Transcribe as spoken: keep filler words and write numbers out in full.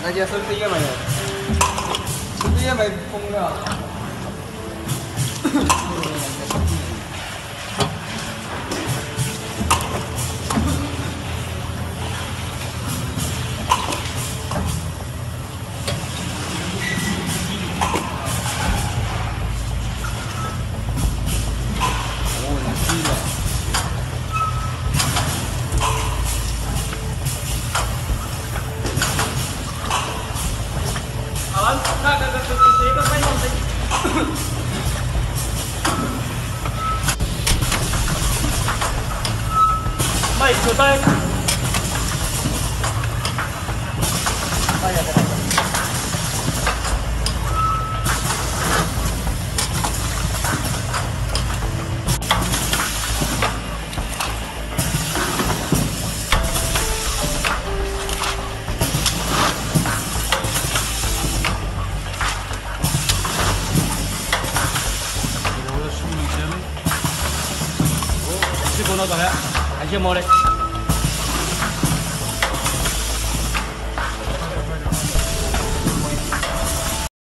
大家收这个没有？收这个没封了。那个个这这个费用是，卖就带，哎呀，这个那个嘞，还些么嘞？